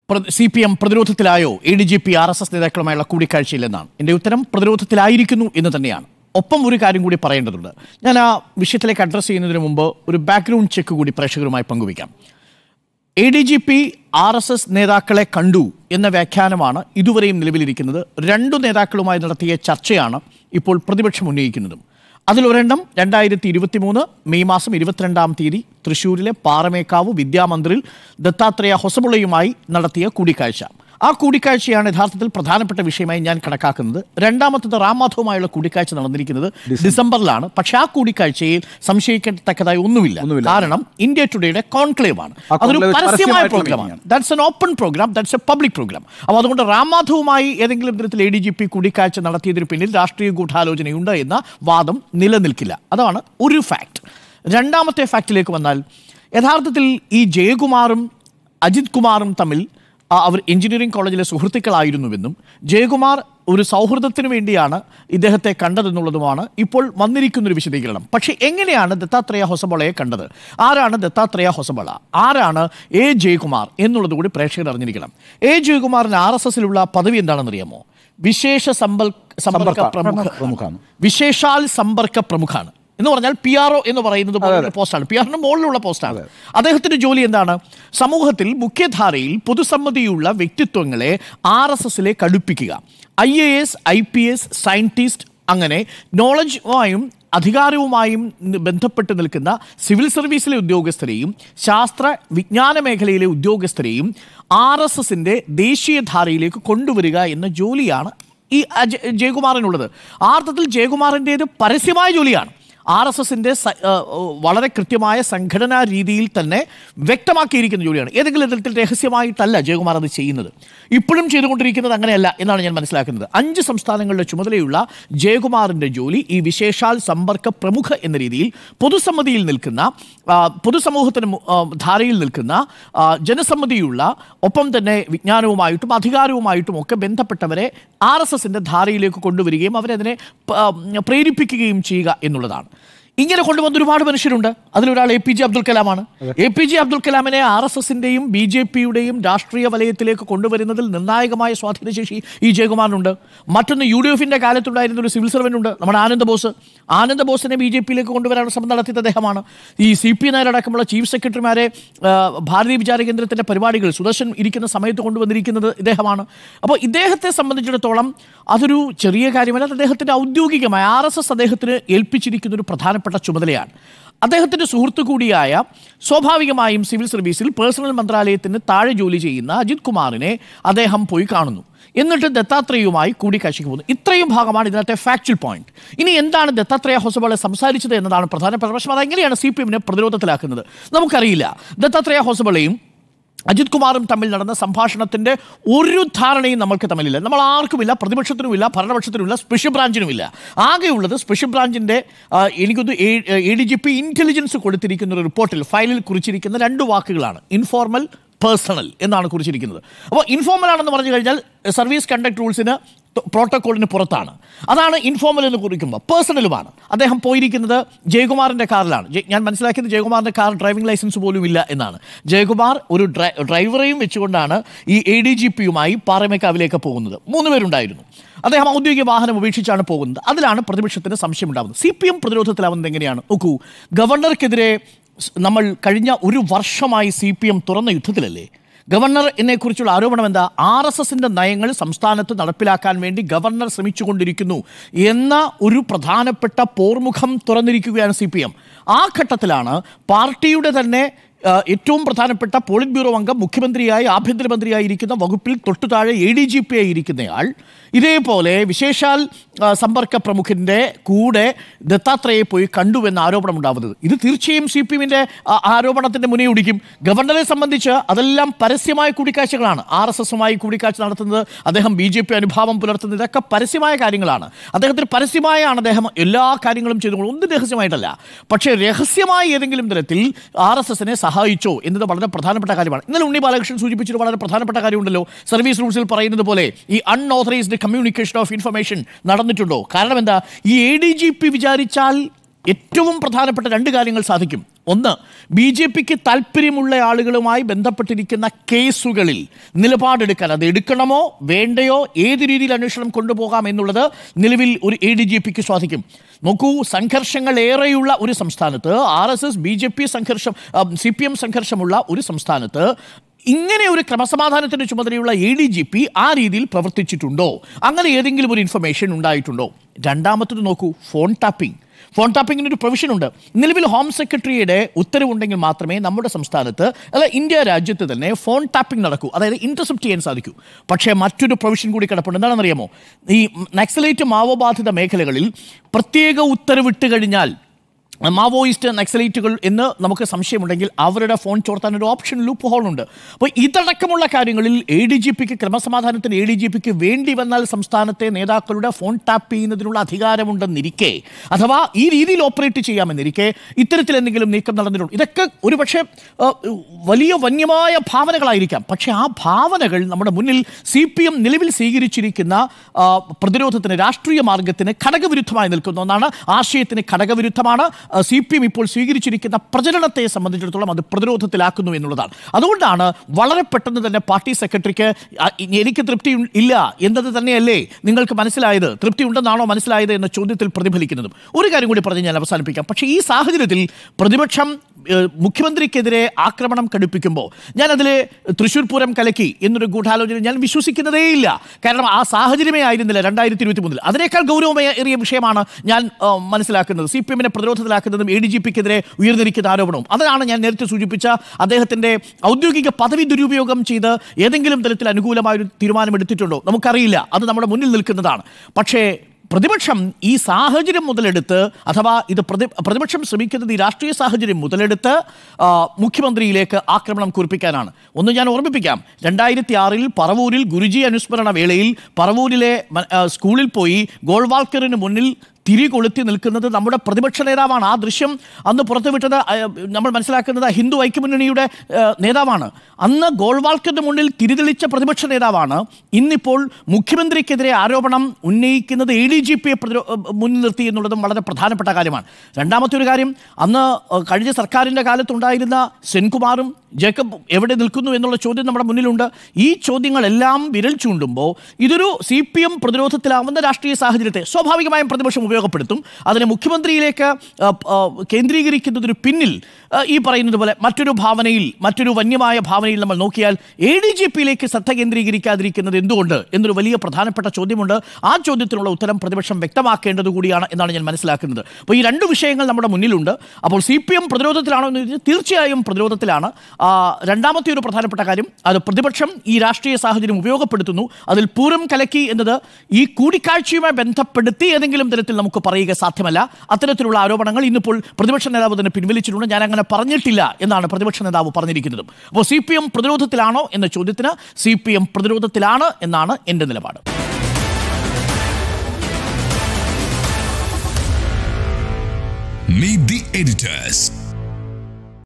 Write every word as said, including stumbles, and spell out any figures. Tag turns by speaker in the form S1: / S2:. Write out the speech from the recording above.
S1: C P M പ്രതിരോധത്തിലായോ A D G P R S S നേതാക്കളുമായുള്ള കൂടിക്കാഴ്ചയില്ലെന്നാണ് എൻ്റെ ഉത്തരം. പ്രതിരോധത്തിലായിരിക്കുന്നു എന്ന് തന്നെയാണ്. ഒപ്പം ഒരു കാര്യം കൂടി പറയേണ്ടതുണ്ട്. ഞാൻ ആ വിഷയത്തിലേക്ക് അഡ്രസ്സ് ചെയ്യുന്നതിന് മുമ്പ് ഒരു ബാക്ക്ഗ്രൗണ്ട് ചെക്ക് കൂടി പ്രേക്ഷകരുമായി പങ്കുവയ്ക്കാം. A D G P R S S നേതാക്കളെ കണ്ടു എന്ന വ്യാഖ്യാനമാണ് ഇതുവരെയും നിലവിലിരിക്കുന്നത്. രണ്ടു നേതാക്കളുമായി നടത്തിയ ചർച്ചയാണ് ഇപ്പോൾ പ്രതിപക്ഷം ഉന്നയിക്കുന്നതും. അതിലൊരെണ്ണം രണ്ടായിരത്തി ഇരുപത്തി മൂന്ന് മെയ് മാസം ഇരുപത്തിരണ്ടാം തീയതി തൃശ്ശൂരിലെ പാറമേക്കാവ് വിദ്യാമന്ദിറിൽ ദത്താത്രേയ ഹൊസബുള്ളയുമായി നടത്തിയ കൂടിക്കാഴ്ച. ആ കൂടിക്കാഴ്ചയാണ് യഥാർത്ഥത്തിൽ പ്രധാനപ്പെട്ട വിഷയമായി ഞാൻ കണക്കാക്കുന്നത്. രണ്ടാമത്തത് റാം മാധവുമായുള്ള കൂടിക്കാഴ്ച നടന്നിരിക്കുന്നത് ഡിസംബറിലാണ്. പക്ഷെ ആ കൂടിക്കാഴ്ചയിൽ സംശയിക്കത്തക്കതായി ഒന്നുമില്ല. കാരണം ഇന്ത്യ ടുഡേയുടെ കോൺക്ലേവ് ആണ്. അതൊരു പരസ്യമായ പ്രോഗ്രാമാണ്. That's an open program, that's a public program. അപ്പോൾ അതുകൊണ്ട് റാം മാധവുമായി ഏതെങ്കിലും തരത്തിൽ എ ഡി ജി പി കൂടിക്കാഴ്ച നടത്തിയതിന് പിന്നിൽ രാഷ്ട്രീയ ഗൂഢാലോചനയുണ്ട് എന്ന വാദം നിലനിൽക്കില്ല. അതാണ് ഒരു ഫാക്ട്. രണ്ടാമത്തെ ഫാക്റ്റിലേക്ക് വന്നാൽ, യഥാർത്ഥത്തിൽ ഈ ജയകുമാറും അജിത് കുമാറും തമ്മിൽ അവർ എഞ്ചിനീയറിംഗ് കോളേജിലെ സുഹൃത്തുക്കളായിരുന്നുവെന്നും ജയകുമാർ ഒരു സൗഹൃദത്തിന് വേണ്ടിയാണ് ഇദ്ദേഹത്തെ കണ്ടതെന്നുള്ളതുമാണ് ഇപ്പോൾ വന്നിരിക്കുന്നൊരു വിശദീകരണം. പക്ഷേ എങ്ങനെയാണ് ദത്താത്രേയ ഹൊസബളയെ കണ്ടത്? ആരാണ് ദത്താത്രേയ ഹൊസബള? ആരാണ് എ ജയകുമാർ എന്നുള്ളത് കൂടി പ്രേക്ഷകർ അറിഞ്ഞിരിക്കണം. എ ജയകുമാറിന് ആർ എസ് എസിലുള്ള പദവി എന്താണെന്നറിയാമോ? വിശേഷ സമ്പർക്ക സമ്പർക്ക പ്രമുഖ വിശേഷാൽ സമ്പർക്ക പ്രമുഖാണ്. എന്ന് പറഞ്ഞാൽ പി ആർ ഒ എന്ന് പറയുന്നത് പോലുള്ള പോസ്റ്റാണ്. പി ആറിന് മുകളിലുള്ള പോസ്റ്റാണ്. അദ്ദേഹത്തിന്റെ ജോലി എന്താണ്? സമൂഹത്തിൽ മുഖ്യധാരയിൽ പൊതുസമ്മതിയുള്ള വ്യക്തിത്വങ്ങളെ ആർ എസ് എസിലേക്ക് അടുപ്പിക്കുക. I A S, I P S, scientist, അങ്ങനെ നോളജുമായും അധികാരവുമായും ബന്ധപ്പെട്ട് നിൽക്കുന്ന സിവിൽ സർവീസിലെ ഉദ്യോഗസ്ഥരെയും ശാസ്ത്ര വിജ്ഞാന മേഖലയിലെ ഉദ്യോഗസ്ഥരെയും ആർ എസ് എസിൻ്റെ ദേശീയധാരയിലേക്ക് കൊണ്ടുവരിക എന്ന ജോലിയാണ് ഈ ജയകുമാറിനുള്ളത്. ആ അർത്ഥത്തിൽ ജയകുമാറിൻ്റേത് പരസ്യമായ ജോലിയാണ്. ആർ എസ് എസിൻ്റെ വളരെ കൃത്യമായ സംഘടനാ രീതിയിൽ തന്നെ വ്യക്തമാക്കിയിരിക്കുന്ന ജോലിയാണ്. ഏതെങ്കിലും തരത്തിൽ രഹസ്യമായിട്ടല്ല ജയകുമാർ അത് ചെയ്യുന്നത്. ഇപ്പോഴും ചെയ്തുകൊണ്ടിരിക്കുന്നത് അങ്ങനെയല്ല എന്നാണ് ഞാൻ മനസ്സിലാക്കുന്നത്. അഞ്ച് സംസ്ഥാനങ്ങളുടെ ചുമതലയുള്ള ജയകുമാറിൻ്റെ ജോലി ഈ വിശേഷാൽ സമ്പർക്ക പ്രമുഖ എന്ന രീതിയിൽ പൊതുസമ്മതിയിൽ നിൽക്കുന്ന, പൊതുസമൂഹത്തിന് ധാരയിൽ നിൽക്കുന്ന, ജനസമ്മതിയുള്ള, ഒപ്പം തന്നെ വിജ്ഞാനവുമായിട്ടും അധികാരവുമായിട്ടും ഒക്കെ ബന്ധപ്പെട്ടവരെ ആർ എസ് എസിൻ്റെ ധാരയിലേക്ക് കൊണ്ടുവരികയും അവരതിനെ പ്രേരിപ്പിക്കുകയും ചെയ്യുക എന്നുള്ളതാണ്. ഇങ്ങനെ കൊണ്ടുവന്ന ഒരുപാട് മനുഷ്യരുണ്ട്. അതിലൊരാൾ എ പി ജെ അബ്ദുൽ കലാമാണ്. എ പി ജെ അബ്ദുൽ കലാമിനെ ആർ എസ് എസിൻ്റെയും ബി ജെ പിയുടെയും രാഷ്ട്രീയ വലയത്തിലേക്ക് കൊണ്ടുവരുന്നതിൽ നിർണായകമായ സ്വാധീനശേഷി ഈ ജയകുമാറിനുണ്ട്. മറ്റൊന്ന്, യു ഡി എഫിൻ്റെ കാലത്തുണ്ടായിരുന്ന ഒരു സിവിൽ സർവൻ്റ് ഉണ്ട്, നമ്മുടെ ആനന്ദ ബോസ്. ആനന്ദ ബോസിനെ ബി ജെ പിയിലേക്ക് കൊണ്ടുവരാനുള്ള ശ്രമം നടത്തിയത് അദ്ദേഹമാണ്. ഈ സി പി നായരടക്കമുള്ള ചീഫ് സെക്രട്ടറിമാരെ ഭാരതീയ വിചാര കേന്ദ്രത്തിൻ്റെ പരിപാടികൾ സുദർശൻ ഇരിക്കുന്ന സമയത്ത് കൊണ്ടുവന്നിരിക്കുന്നത് ഇദ്ദേഹമാണ്. അപ്പോൾ ഇദ്ദേഹത്തെ സംബന്ധിച്ചിടത്തോളം അതൊരു ചെറിയ കാര്യമല്ല. അദ്ദേഹത്തിൻ്റെ ഔദ്യോഗികമായ ആർ എസ് എസ് അദ്ദേഹത്തിന് ഏൽപ്പിച്ചിരിക്കുന്ന ഒരു പ്രധാനപ്പെട്ട ചുമതലയാണ്. അദ്ദേഹത്തിൻ്റെ സുഹൃത്തു കൂടിയായ, സ്വാഭാവികമായും സിവിൽ സർവീസിൽ പേഴ്സണൽ മന്ത്രാലയത്തിന് താഴെ ജോലി ചെയ്യുന്ന അജിത് കുമാറിനെ അദ്ദേഹം പോയി കാണുന്നു. എന്നിട്ട് ദത്താത്രേയുമായി കൂടിക്കാഴ്ചയ്ക്ക് പോകുന്നു. ഇത്രയും ഭാഗമാണ് ഇതിനകത്തെ ഫാക്ച്വൽ പോയിന്റ്. ഇനി എന്താണ് ദത്താത്രേയ ഹൊസബള സംസാരിച്ചത് എന്നതാണ് പ്രധാനപ്പെട്ട പ്രശ്നം. അതെങ്ങനെയാണ് സി പി എമ്മിനെ പ്രതിരോധത്തിലാക്കുന്നത് നമുക്കറിയില്ല. ദത്താത്രേയ ഹൊസബളയും അജിത് കുമാറും തമ്മിൽ നടന്ന സംഭാഷണത്തിൻ്റെ ഒരു ധാരണയും നമ്മൾക്ക് തമ്മിലില്ല. നമ്മൾ ആർക്കുമില്ല, പ്രതിപക്ഷത്തിനുമില്ല, ഭരണപക്ഷത്തിനുമില്ല, സ്പെഷ്യൽ ബ്രാഞ്ചിനുമില്ല. ആകെയുള്ളത് സ്പെഷ്യൽ ബ്രാഞ്ചിൻ്റെ എനിക്കൊന്ന് A D G P intelligence കൊടുത്തിരിക്കുന്ന ഒരു റിപ്പോർട്ടിൽ ഫയലിൽ കുറിച്ചിരിക്കുന്ന രണ്ട് വാക്കുകളാണ്: ഇൻഫോർമൽ, പേഴ്സണൽ എന്നാണ് കുറിച്ചിരിക്കുന്നത്. അപ്പോൾ ഇൻഫോർമൽ ആണെന്ന് പറഞ്ഞു കഴിഞ്ഞാൽ സർവീസ് കണ്ടക്ട് റൂൾസിന്, പ്രോട്ടോക്കോളിന് പുറത്താണ്. അതാണ് ഇൻഫോർമൽ എന്ന് കുറിക്കുമ്പോൾ. പേഴ്സണലുമാണ്. അദ്ദേഹം പോയിരിക്കുന്നത് ജയകുമാറിൻ്റെ കാറിലാണ്. ഞാൻ മനസ്സിലാക്കിയത് ജയകുമാറിൻ്റെ കാർ ഡ്രൈവിംഗ് ലൈസൻസ് പോലും ഇല്ല എന്നാണ്. ജയകുമാർ ഒരു ഡ്രൈവറെയും വെച്ചുകൊണ്ടാണ് ഈ എ ഡി ജി പിയുമായി പാറമേക്കാവിലേക്ക് പോകുന്നത്. മൂന്ന് പേരുണ്ടായിരുന്നു. അദ്ദേഹം ഔദ്യോഗിക വാഹനം ഉപേക്ഷിച്ചാണ് പോകുന്നത്. അതിലാണ് പ്രതിപക്ഷത്തിന് സംശയമുണ്ടാകുന്നത്. സി പി എം പ്രതിരോധത്തിലാവുന്നത് എങ്ങനെയാണ്? നോക്കൂ, ഗവർണർക്കെതിരെ നമ്മൾ കഴിഞ്ഞ ഒരു വർഷമായി സി പി എം തുറന്ന യുദ്ധത്തിലല്ലേ? ഗവർണർ എന്നെക്കുറിച്ചുള്ള ആരോപണം എന്താ? ആർ എസ് എസിൻ്റെ നയങ്ങൾ സംസ്ഥാനത്ത് നടപ്പിലാക്കാൻ വേണ്ടി ഗവർണർ ശ്രമിച്ചുകൊണ്ടിരിക്കുന്നു എന്ന ഒരു പ്രധാനപ്പെട്ട പോർമുഖം തുറന്നിരിക്കുകയാണ് സി പി എം. ആ ഘട്ടത്തിലാണ് പാർട്ടിയുടെ തന്നെ ഏറ്റവും പ്രധാനപ്പെട്ട പോളിറ്റ് ബ്യൂറോ അംഗം, മുഖ്യമന്ത്രിയായി ആഭ്യന്തരമന്ത്രിയായിരിക്കുന്ന വകുപ്പിൽ തൊട്ടു താഴെ എ ഡി ജി പി ആയിരിക്കുന്നയാൾ ഇതേപോലെ വിശേഷാൽ സമ്പർക്ക പ്രമുഖൻ്റെ കൂടെ ദത്താത്രേയെ പോയി കണ്ടുവെന്ന ആരോപണം ഉണ്ടാവുന്നത്. ഇത് തീർച്ചയായും സി പി എമ്മിൻ്റെ ആരോപണത്തിൻ്റെ മുനയൊടിക്കും. ഗവർണറെ സംബന്ധിച്ച് അതെല്ലാം പരസ്യമായ കൂടിക്കാഴ്ചകളാണ്. ആർ എസ് എസുമായി കൂടിക്കാഴ്ച നടത്തുന്നത്, അദ്ദേഹം ബി ജെ പി അനുഭാവം പുലർത്തുന്നത്, ഇതൊക്കെ പരസ്യമായ കാര്യങ്ങളാണ്. അദ്ദേഹത്തിന് പരസ്യമായാണ് അദ്ദേഹം എല്ലാ കാര്യങ്ങളും ചെയ്തുകൊണ്ട്, ഒന്നും രഹസ്യമായിട്ടല്ല. പക്ഷേ രഹസ്യമായി ഏതെങ്കിലും തരത്തിൽ ആർ എസ് എസിനെ സഹായിച്ചോ എന്നത് വളരെ പ്രധാനപ്പെട്ട കാര്യമാണ്. ഇന്നലെ ഉണ്ണി ബാലകൃഷ്ണൻ സൂചിപ്പിച്ചൊരു വളരെ പ്രധാനപ്പെട്ട കാര്യമുണ്ടല്ലോ. സർവീസ് റൂൾസിൽ പറയുന്നത് പോലെ ഈ അൺഓതറൈസ്ഡ് കമ്മ്യൂണിക്കേഷൻ ഓഫ് ഇൻഫർമേഷൻ നടന്നിട്ടുണ്ടോ? കാരണം എന്താ? ഈ എ ഡി ജി പി വിചാരിച്ചാൽ ഏറ്റവും പ്രധാനപ്പെട്ട രണ്ട് കാര്യങ്ങൾ സാധിക്കും. ഒന്ന്, ബി ജെ പിക്ക് താല്പര്യമുള്ള ആളുകളുമായി ബന്ധപ്പെട്ടിരിക്കുന്ന കേസുകളിൽ നിലപാടെടുക്കാൻ, അത് എടുക്കണമോ വേണ്ടയോ, ഏത് രീതിയിൽ അന്വേഷണം കൊണ്ടുപോകാം എന്നുള്ളത് നിലവിൽ ഒരു എ ഡി ജി പിക്ക് സാധിക്കും. നോക്കൂ, സംഘർഷങ്ങൾ ഏറെയുള്ള ഒരു സംസ്ഥാനത്ത്, R S S B J P സംഘർഷം സി പി എം സംഘർഷമുള്ള ഒരു സംസ്ഥാനത്ത് ഇങ്ങനെ ഒരു ക്രമസമാധാനത്തിൻ്റെ ചുമതലയുള്ള എ ഡി ജി പി ആ രീതിയിൽ പ്രവർത്തിച്ചിട്ടുണ്ടോ? അങ്ങനെ ഏതെങ്കിലും ഒരു ഇൻഫർമേഷൻ ഉണ്ടായിട്ടുണ്ടോ? രണ്ടാമത്തത് നോക്കൂ, ഫോൺ ടാപ്പിംഗ്. ഫോൺ ടാപ്പിങ്ങിന് ഒരു പ്രൊവിഷൻ ഉണ്ട്. നിലവിൽ ഹോം സെക്രട്ടറിയുടെ ഉത്തരവുണ്ടെങ്കിൽ മാത്രമേ നമ്മുടെ സംസ്ഥാനത്ത്, അല്ല ഇന്ത്യ രാജ്യത്ത് തന്നെ ഫോൺ ടാപ്പിംഗ് നടക്കൂ, അതായത് ഇന്റർസെപ്റ്റ് ചെയ്യാൻ സാധിക്കൂ. പക്ഷേ മറ്റൊരു പ്രൊവിഷൻ കൂടി കിടപ്പുണ്ട്. എന്താണെന്നറിയാമോ? ഈ നക്സലൈറ്റ് മാവോബാധിത മേഖലകളിൽ പ്രത്യേക ഉത്തരവിട്ട് കഴിഞ്ഞാൽ മാവോയിസ്റ്റ് നക്സലൈറ്റുകൾ എന്ന് നമുക്ക് സംശയമുണ്ടെങ്കിൽ അവരുടെ ഫോൺ ചോർത്താൻ ഒരു ഓപ്ഷൻ ലൂപ്പ് ഹോളുണ്ട്. അപ്പോൾ ഇതടക്കമുള്ള കാര്യങ്ങളിൽ എ ഡി ജി പിക്ക്, ക്രമസമാധാനത്തിന് എ ഡി ജി പിക്ക് വേണ്ടി വന്നാൽ സംസ്ഥാനത്തെ നേതാക്കളുടെ ഫോൺ ടാപ്പ് ചെയ്യുന്നതിനുള്ള അധികാരമുണ്ടെന്നിരിക്കെ, അഥവാ ഈ രീതിയിൽ ഓപ്പറേറ്റ് ചെയ്യാമെന്നിരിക്കെ ഇത്തരത്തിൽ എന്തെങ്കിലും നീക്കം നടന്നിട്ടുണ്ട്. ഇതൊക്കെ ഒരുപക്ഷെ വലിയ വന്യമായ ഭാവനകളായിരിക്കാം. പക്ഷേ ആ ഭാവനകൾ നമ്മുടെ മുന്നിൽ സി പി എം നിലവിൽ സ്വീകരിച്ചിരിക്കുന്ന പ്രതിരോധത്തിന്, രാഷ്ട്രീയ മാർഗത്തിന് ഘടകവിരുദ്ധമായി നിൽക്കുന്ന ഒന്നാണ്. ആശയത്തിന് ഘടകവിരുദ്ധമാണ്. സി പി എം ഇപ്പോൾ സ്വീകരിച്ചിരിക്കുന്ന പ്രചരണത്തെ സംബന്ധിച്ചിടത്തോളം അത് പ്രതിരോധത്തിലാക്കുന്നു എന്നുള്ളതാണ്. അതുകൊണ്ടാണ് വളരെ പെട്ടെന്ന് തന്നെ പാർട്ടി സെക്രട്ടറിക്ക് എനിക്ക് തൃപ്തി ഇല്ല എന്നത് തന്നെയല്ലേ നിങ്ങൾക്ക് മനസ്സിലായത്, തൃപ്തി ഉണ്ടെന്നാണോ മനസ്സിലായത് എന്ന ചോദ്യത്തിൽ പ്രതിഫലിക്കുന്നതും. ഒരു കാര്യം കൂടി പറഞ്ഞ് ഞാൻ അവസാനിപ്പിക്കാം. പക്ഷേ ഈ സാഹചര്യത്തിൽ പ്രതിപക്ഷം മുഖ്യമന്ത്രിക്കെതിരെ ആക്രമണം കടുപ്പിക്കുമ്പോൾ ഞാനതിൽ തൃശ്ശൂർ പൂരം കലക്കി എന്നൊരു ഗൂഢാലോചന ഞാൻ വിശ്വസിക്കുന്നതേയില്ല. കാരണം ആ സാഹചര്യമേ ആയിരുന്നില്ല രണ്ടായിരത്തി ഇരുപത്തി മൂന്നിൽ. അതിനേക്കാൾ ഗൗരവമേറിയ വിഷയമാണ് ഞാൻ മനസ്സിലാക്കുന്നത്. സി പി എമ്മിനെ പ്രതിരോധത്തിലാക്കുന്നതും എ ഡി ജി പിക്കെതിരെ ഉയർന്നിരിക്കുന്ന ആരോപണവും. അതാണ് ഞാൻ നേരത്തെ സൂചിപ്പിച്ച അദ്ദേഹത്തിൻ്റെ ഔദ്യോഗിക പദവി ദുരുപയോഗം ചെയ്ത് ഏതെങ്കിലും തരത്തിൽ അനുകൂലമായൊരു തീരുമാനമെടുത്തിട്ടുണ്ടോ നമുക്കറിയില്ല. അത് നമ്മുടെ മുന്നിൽ നിൽക്കുന്നതാണ്. പക്ഷേ പ്രതിപക്ഷം ഈ സാഹചര്യം മുതലെടുത്ത്, അഥവാ ഇത് പ്രതി പ്രതിപക്ഷം ശ്രമിക്കുന്നത് ഈ രാഷ്ട്രീയ സാഹചര്യം മുതലെടുത്ത് മുഖ്യമന്ത്രിയിലേക്ക് ആക്രമണം കുറിപ്പിക്കാനാണ്. ഒന്ന് ഞാൻ ഓർമ്മിപ്പിക്കാം, രണ്ടായിരത്തി ആറിൽ പറവൂരിൽ ഗുരുജി അനുസ്മരണ വേളയിൽ പറവൂരിലെ സ്കൂളിൽ പോയി ഗോൾവാൾക്കറിന് മുന്നിൽ തിരി കൊളുത്തി നിൽക്കുന്നത് നമ്മുടെ പ്രതിപക്ഷ നേതാവാണ്. ആ ദൃശ്യം അന്ന് പുറത്തുവിട്ടത് നമ്മൾ മനസ്സിലാക്കുന്നത് ഹിന്ദു ഐക്യമുന്നണിയുടെ നേതാവാണ്. അന്ന് ഗോൾവാൾക്കറിന് മുന്നിൽ തിരിതെളിച്ച പ്രതിപക്ഷ നേതാവാണ്. ഇന്നിപ്പോൾ മുഖ്യമന്ത്രിക്കെതിരെ ആരോപണം ഉന്നയിക്കുന്നത് എ ഡി ജി പിയെ പ്രതിരോ മുന്നിൽ നിർത്തി എന്നുള്ളതും വളരെ പ്രധാനപ്പെട്ട കാര്യമാണ്. രണ്ടാമത്തെ ഒരു കാര്യം, അന്ന് കഴിഞ്ഞ സർക്കാരിൻ്റെ കാലത്തുണ്ടായിരുന്ന സെൻകുമാറും ജേക്കബ് എവിടെ നിൽക്കുന്നു എന്നുള്ള ചോദ്യം നമ്മുടെ മുന്നിലുണ്ട്. ഈ ചോദ്യങ്ങളെല്ലാം വിരൽ ചൂണ്ടുമ്പോൾ ഇതൊരു സി പി എം പ്രതിരോധത്തിലാവുന്ന രാഷ്ട്രീയ സാഹചര്യത്തെ സ്വാഭാവികമായും പ്രതിപക്ഷം ഉപയോഗപ്പെടുത്തും. അതിനെ മുഖ്യമന്ത്രിയിലേക്ക് കേന്ദ്രീകരിക്കുന്നതിന് പിന്നിൽ ഈ പറയുന്നത് പോലെ മറ്റൊരു ഭാവനയിൽ, മറ്റൊരു വന്യമായ ഭാവനയിൽ നമ്മൾ നോക്കിയാൽ എ ഡി ജി പിയിലേക്ക് ശ്രദ്ധ കേന്ദ്രീകരിക്കാതിരിക്കുന്നത് എന്തുകൊണ്ട് എന്നൊരു വലിയ പ്രധാനപ്പെട്ട ചോദ്യമുണ്ട്. ആ ചോദ്യത്തിനുള്ള ഉത്തരം പ്രതിപക്ഷം വ്യക്തമാക്കേണ്ടത് കൂടിയാണ് എന്നാണ് ഞാൻ മനസ്സിലാക്കുന്നത്. അപ്പോൾ ഈ രണ്ട് വിഷയങ്ങൾ നമ്മുടെ മുന്നിലുണ്ട്. അപ്പോൾ സി പി എം പ്രതിരോധത്തിലാണോ എന്ന് ചോദിച്ചാൽ തീർച്ചയായും പ്രതിരോധത്തിലാണ്. രണ്ടാമത്തെ ഒരു പ്രധാനപ്പെട്ട കാര്യം, അത് പ്രതിപക്ഷം ഈ രാഷ്ട്രീയ സാഹചര്യം ഉപയോഗപ്പെടുത്തുന്നു. അതിൽ പൂരം കലക്കി എന്നത് ഈ കൂടിക്കാഴ്ചയുമായി ബന്ധപ്പെടുത്തി ഏതെങ്കിലും തരത്തിൽ നമുക്ക് പറയുക സാധ്യമല്ല. അത്തരത്തിലുള്ള ആരോപണങ്ങൾ ഇന്നിപ്പോൾ പ്രതിപക്ഷ നേതാവ് തന്നെ പിൻവലിച്ചിട്ടുണ്ട്. ഞാൻ അങ്ങനെ പറഞ്ഞിട്ടില്ല എന്നാണ് പ്രതിപക്ഷ നേതാവ് പറഞ്ഞിരിക്കുന്നത്. അപ്പോൾ സി പി എം പ്രതിരോധത്തിലാണോ എന്ന ചോദ്യത്തിന് സി പി എം പ്രതിരോധത്തിലാണ് എന്നാണ് എൻ്റെ നിലപാട്.
S2: Meet the editors.